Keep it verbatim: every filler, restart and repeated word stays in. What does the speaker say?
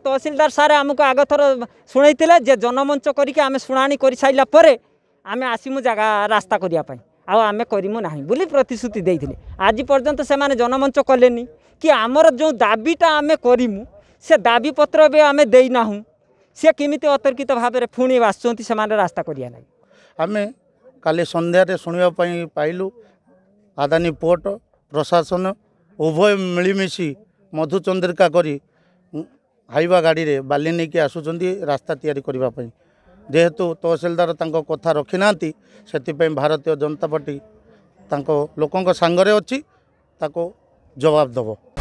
तहसीलदार सार आमको आग थर शुणई जे जनमंच करके आम शुणाणी कर सारा पर आम आसमु जगह रास्ता करने आम करमु ना बोली प्रतिश्रुति देते आज पर्यंत से जनमंच कले कि आमर जो दाबीटा आम करमु से दाबी पत्र भी आम देना सी केमी अतर्कित भाव में पुणी आसुँच से रास्ता करिया ना आम काली संध्यारे शुणापी पाइलु आदानी पोर्ट प्रशासन उभय मिलमिशि मधुचंद्रिका करी हाइवा गाड़ी रे बाली नहीं कि आसुँच रास्ता तैयारी करने जेहेतु तहसीलदार तांको कथा रखी ना से भारतीय जनता पार्टी तांको लोकों सांगरे अच्छी ताको जवाब दब।